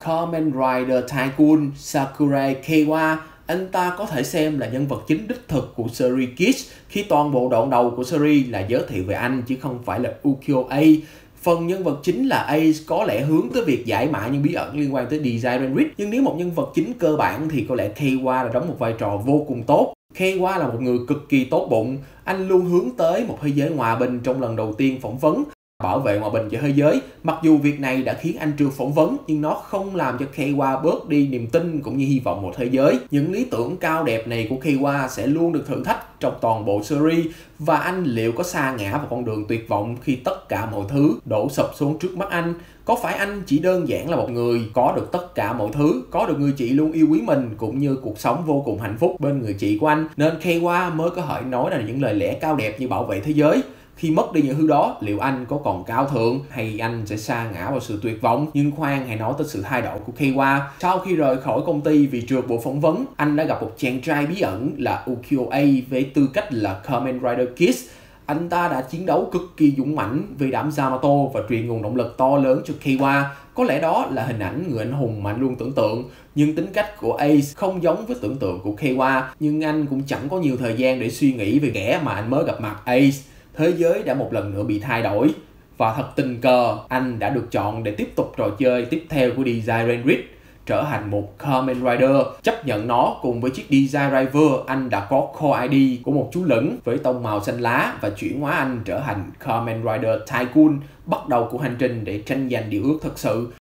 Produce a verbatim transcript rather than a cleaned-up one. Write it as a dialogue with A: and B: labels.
A: Kamen Rider Tycoon Sakurai Keiwa. Anh ta có thể xem là nhân vật chính đích thực của series Kids khi toàn bộ đoạn đầu của series là giới thiệu về anh chứ không phải là Ukyo A. Phần nhân vật chính là Ace có lẽ hướng tới việc giải mã những bí ẩn liên quan tới Design Red, nhưng nếu một nhân vật chính cơ bản thì có lẽ Keiwa là đóng một vai trò vô cùng tốt. Keiwa là một người cực kỳ tốt bụng, anh luôn hướng tới một thế giới hòa bình trong lần đầu tiên phỏng vấn, bảo vệ hòa bình cho thế giới. Mặc dù việc này đã khiến anh trượt phỏng vấn, nhưng nó không làm cho Keiwa bớt đi niềm tin cũng như hy vọng một thế giới. Những lý tưởng cao đẹp này của Keiwa sẽ luôn được thử thách trong toàn bộ series, và anh liệu có sa ngã vào con đường tuyệt vọng khi tất cả mọi thứ đổ sập xuống trước mắt anh? Có phải anh chỉ đơn giản là một người có được tất cả mọi thứ, có được người chị luôn yêu quý mình cũng như cuộc sống vô cùng hạnh phúc bên người chị của anh, nên Keiwa mới có thể nói là những lời lẽ cao đẹp như bảo vệ thế giới? Khi mất đi những thứ đó, liệu anh có còn cao thượng hay anh sẽ sa ngã vào sự tuyệt vọng? Nhưng khoan, hãy nói tới sự thay đổi của Keiwa. Sau khi rời khỏi công ty vì trượt buổi phỏng vấn, anh đã gặp một chàng trai bí ẩn là Ukyo A với tư cách là Kamen Rider Kids. Anh ta đã chiến đấu cực kỳ dũng mãnh vì đảm Yamato và truyền nguồn động lực to lớn cho Keiwa. Có lẽ đó là hình ảnh người anh hùng mà anh luôn tưởng tượng. Nhưng tính cách của Ace không giống với tưởng tượng của Keiwa. Nhưng anh cũng chẳng có nhiều thời gian để suy nghĩ về kẻ mà anh mới gặp mặt. Ace, thế giới đã một lần nữa bị thay đổi. Và thật tình cờ, anh đã được chọn để tiếp tục trò chơi tiếp theo của Design Red, trở thành một Kamen Rider. Chấp nhận nó cùng với chiếc Design Rider, anh đã có core i đê của một chú lửng với tông màu xanh lá và chuyển hóa anh trở thành Kamen Rider Tycoon, bắt đầu của hành trình để tranh giành điều ước thật sự.